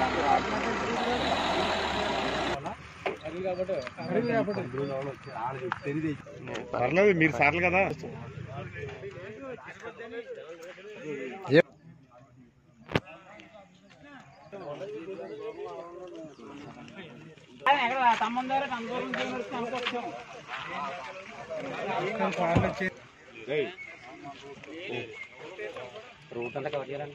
పర్లేదు మీరు సార్లు కదా. రూట్ అంతా కవర్ చేయాలండి.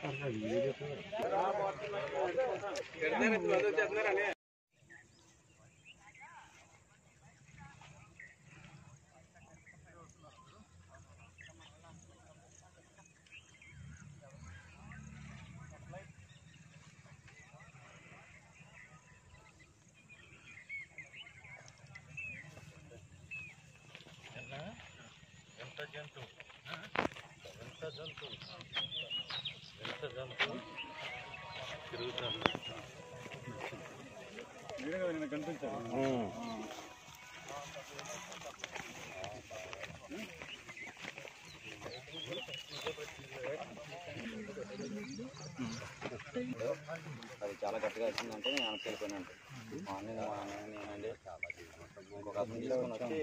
అది చాలా గట్టిగా వచ్చిందంటే నేను అనుకోలేకపోయినాను. మార్నింగ్ మా అన్నయ్య నేనండి ఇంకొక అతను తీసుకొని వచ్చి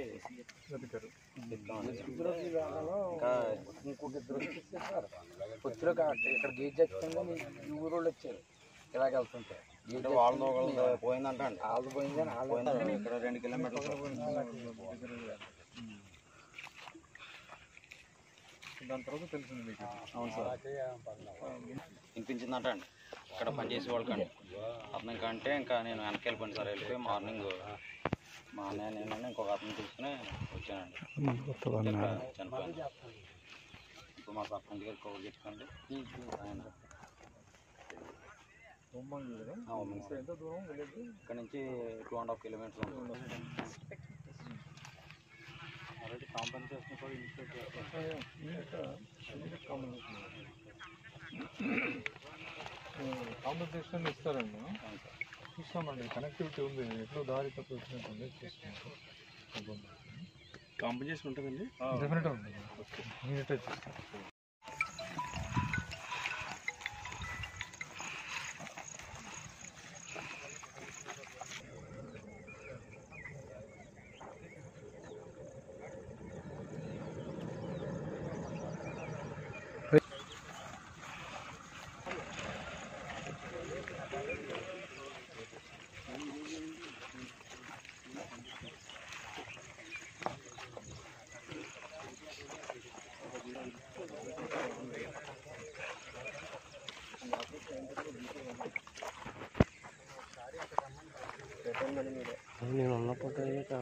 ఇంకా ఇంకొక ఇద్దరు కొద్దిలో ఇక్కడ గేట్ చచ్చుకుంటే ఈ ఊరు వాళ్ళు వచ్చారు. ఇలాగ వెళ్తుంటే వాళ్ళు పోయిందంట అండి. వాళ్ళు పోయిందని వాళ్ళు పోయిందండి. ఇక్కడ 2 కిలోమీటర్లు దాని తర్వాత తెలిసింది. అవును సార్, వినిపించిందంట అండి. ఇక్కడ పనిచేసే వాళ్ళకండి అతను కంటే ఇంకా నేను వెనక్కి వెళ్ళిపోయాను సార్. వెళ్ళిపోయి మార్నింగ్ మా అన్నయ్య నేను ఇంకొక అతను తీసుకుని వచ్చానండి. చనిపోయాను. ఇప్పుడు మా సర్పంచ్ గారు కవర్ చెప్పుకోండి. ఆయన ఇక్కడ నుంచి 2.5 కిలోమీటర్స్ ఉంటుంది. ఆల్రెడీ కాంపెన్సేషన్ కూడా ఇనిషియేట్ కాంపెన్సేషన్ ఇస్తారండి. చూస్తామండి, కనెక్టివిటీ ఉంది. ఎట్లో దారి తప్పు వచ్చినట్టుంది. చూస్తున్నాం. కాంపెన్సేషన్ ఉంటుందండి. డెఫినెట్గా ఉంది. ఓకే, నీట్గా చూస్తాం. నేను ఉన్నప్పుడు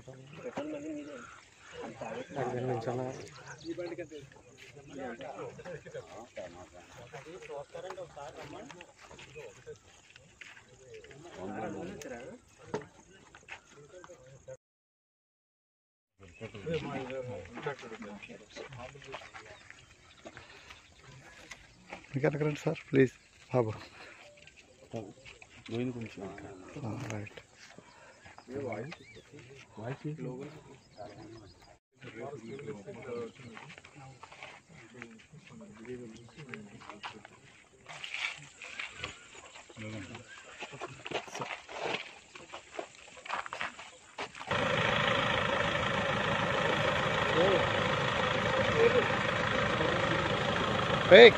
రండి సార్, ప్లీజ్ బాబు. రైట్. Hey.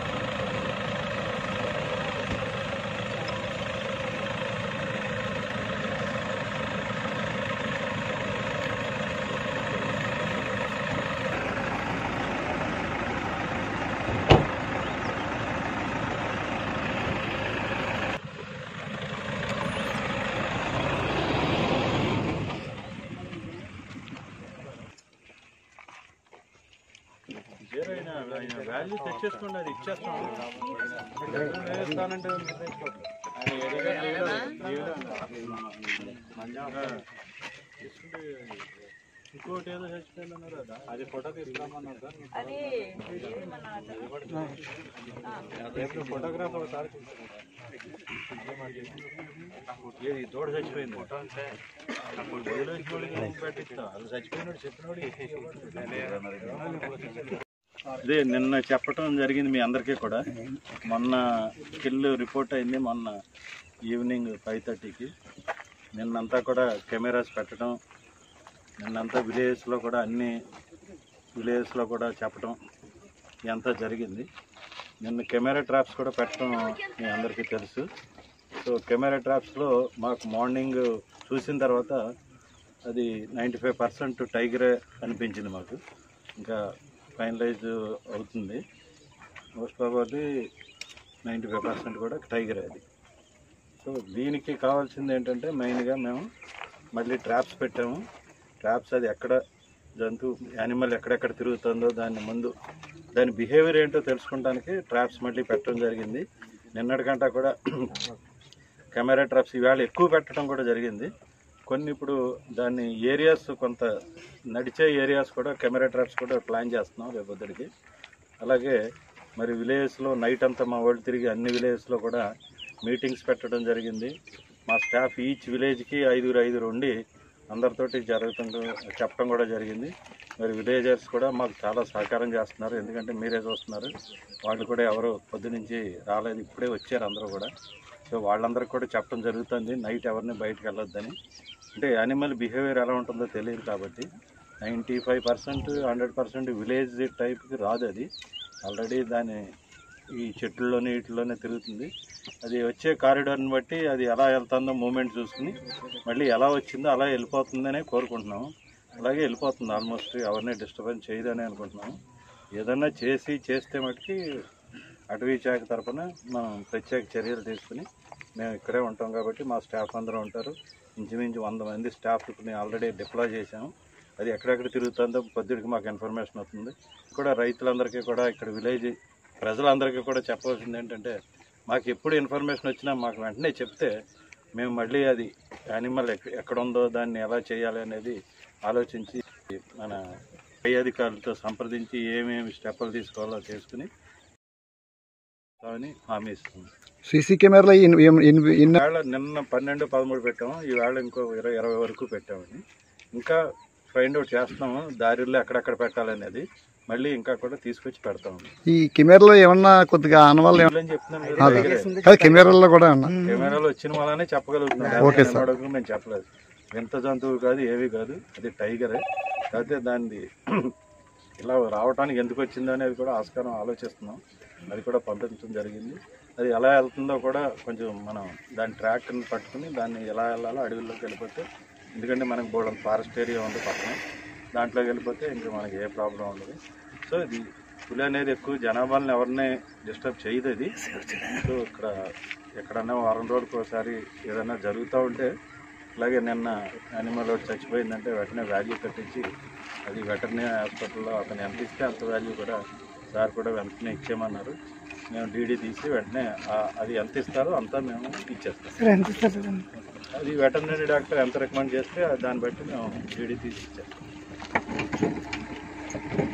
వాల్యూ తెచ్చేసుకోండి, అది ఇచ్చేస్తాం. ఇంకోటి ఏదో చచ్చిపోయిందన్నారు కదా, అది ఫోటో తీసుకురామన్నారు సార్. ఫోటోగ్రాఫ్ ఒకసారి ఏది తోడు చచ్చిపోయింది ఫోటో అంటే అప్పుడు వదిలేసి పెట్టిస్తాం. అది చచ్చిపోయినాడు చెప్పినోడు అదే నిన్న చెప్పటం జరిగింది మీ అందరికీ కూడా. మొన్న కిల్ రిపోర్ట్ అయింది మొన్న ఈవినింగ్ 5:30కి. నిన్నంతా కూడా కెమెరాస్ పెట్టడం, నిన్నంతా విలేజెస్లో కూడా అన్ని విలేజెస్లో కూడా చెప్పడం ఇదంతా జరిగింది. నిన్న కెమెరా ట్రాప్స్ కూడా పెట్టడం మీ అందరికీ తెలుసు. సో కెమెరా ట్రాప్స్లో మాకు మార్నింగ్ చూసిన తర్వాత అది 95% టైగరే అనిపించింది మాకు. ఇంకా ఫైనలైజ్ అవుతుంది. మోస్ట్ ప్రాబబ్లీ 95% కూడా టైగరే అది. సో దీనికి కావాల్సింది ఏంటంటే మెయిన్గా మేము మళ్ళీ ట్రాప్స్ పెట్టాము. ట్రాప్స్ అది ఎక్కడ జంతువు యానిమల్ ఎక్కడెక్కడ తిరుగుతుందో దాని బిహేవియర్ ఏంటో తెలుసుకోవడానికి ట్రాప్స్ మళ్ళీ పెట్టడం జరిగింది. నిన్నటికంటా కూడా కెమెరా ట్రాప్స్ ఈవేళ ఎక్కువ పెట్టడం కూడా జరిగింది. కొన్ని ఇప్పుడు దాన్ని ఏరియాస్ కొంత నడిచే ఏరియాస్ కూడా కెమెరా ట్రాప్స్ కూడా ప్లాన్ చేస్తున్నాం రేపొద్దుడికి. అలాగే మరి విలేజెస్లో నైట్ అంతా మా వాళ్ళు తిరిగి అన్ని విలేజెస్లో కూడా మీటింగ్స్ పెట్టడం జరిగింది. మా స్టాఫ్ ఈచ్ విలేజ్కి 5 ఉండి అందరితోటి చెప్పడం కూడా జరిగింది. మరి విలేజర్స్ కూడా మాకు చాలా సహకారం చేస్తున్నారు. ఎందుకంటే మీరే చూస్తున్నారు, వాళ్ళు కూడా ఎవరు పొద్దు నుంచి రాలేదు, ఇప్పుడే వచ్చారు అందరూ కూడా. సో వాళ్ళందరికీ కూడా చెప్పడం జరుగుతుంది నైట్ ఎవరిని బయటకు వెళ్ళొద్దని. అంటే యానిమల్ బిహేవియర్ ఎలా ఉంటుందో తెలియదు కాబట్టి 95% 100% విలేజ్ టైప్కి రాదు. అది ఆల్రెడీ దాని ఈ చెట్లలోనే వీటిలోనే తిరుగుతుంది. అది వచ్చే కారిడార్ని బట్టి అది ఎలా వెళ్తుందో మూమెంట్ చూసుకుని మళ్ళీ ఎలా వచ్చిందో అలా వెళ్ళిపోతుందనే కోరుకుంటున్నాము. అలాగే వెళ్ళిపోతుంది, ఆల్మోస్ట్ ఎవరిని డిస్టర్బెన్స్ చేయదని అనుకుంటున్నాము. ఏదన్నా చేస్తే మటుకి అటవీ శాఖ తరఫున మనం ప్రత్యేక చర్యలు తీసుకుని మేము ఇక్కడే ఉంటాం కాబట్టి మా స్టాఫ్ అందరూ ఉంటారు. ఇంచుమించు 100 మంది స్టాఫ్ని ఆల్రెడీ డిప్లాయ్ చేసాము. అది ఎక్కడెక్కడ తిరుగుతుందో పొద్దుడికి మాకు ఇన్ఫర్మేషన్ అవుతుంది. కూడా రైతులందరికీ కూడా ఇక్కడ విలేజ్ ప్రజలందరికీ కూడా చెప్పవలసింది ఏంటంటే మాకు ఎప్పుడు ఇన్ఫర్మేషన్ వచ్చినా మాకు వెంటనే చెప్తే మేము మళ్ళీ అది యానిమల్ ఎక్కడ ఉందో దాన్ని ఎలా చేయాలి అనేది ఆలోచించి మన పై అధికారులతో సంప్రదించి ఏమేమి స్టెప్పులు తీసుకోవాలో చేసుకుని హామీ ఇస్తుంది. సీసీ కెమెరాలో ఈవేళ నిన్న 12-13 పెట్టాము, ఈవేళ ఇంకో 20 వరకు పెట్టామని. ఇంకా ఫైండ్ అవుట్ చేస్తున్నాము దారిలో ఎక్కడెక్కడ పెట్టాలనేది. మళ్ళీ ఇంకా కూడా తీసుకొచ్చి పెడతాము. ఈ కెమెరాలో ఏమన్నా కొద్దిగా ఆనవాళ్ళు చెప్తున్నాను, కెమెరాలో కూడా కెమెరాలో వచ్చిన వాళ్ళనే చెప్పగలుగుతున్నాం. మేము చెప్పలేదు, వింత జంతువు కాదు, ఏవి కాదు, అది టైగరే. కాకపోతే దాన్ని ఇలా రావడానికి ఎందుకు వచ్చిందో అనేది కూడా ఆస్కారం ఆలోచిస్తున్నాం. అది కూడా పంపించడం జరిగింది. అది ఎలా వెళ్తుందో కూడా కొంచెం మనం దాని ట్రాక్ని పట్టుకుని దాన్ని ఎలా వెళ్ళాలో అడవుల్లోకి వెళ్ళిపోతే, ఎందుకంటే మనకు బోర్డు ఫారెస్ట్ ఏరియా ఉంది పక్కన, దాంట్లోకి వెళ్ళిపోతే ఇంకా మనకి ఏ ప్రాబ్లం ఉండదు. సో ఇది పులి అనేది ఎక్కువ జనాభాలను ఎవరిని డిస్టర్బ్ చేయదు అది. సో ఇక్కడ ఎక్కడన్నా వారం రోజులకు ఒకసారి ఏదైనా జరుగుతూ ఉంటే, అలాగే నిన్న యానిమల్ ఒకటి చచ్చిపోయిందంటే వెంటనే వాల్యూ కట్టించి అది వెటర్నరీ హాస్పిటల్లో అతను ఎంత ఇస్తే అంత వాల్యూ కూడా సార్ కూడా వెంటనే ఇచ్చేయమన్నారు. మేము డీడీ తీసి వెంటనే అది ఎంత ఇస్తారో అంతా మేము ఇచ్చేస్తాం. అది వెటర్నరీ డాక్టర్ ఎంత రికమెండ్ చేస్తే దాన్ని బట్టి మేము డీడీ తీసి ఇచ్చేస్తాం.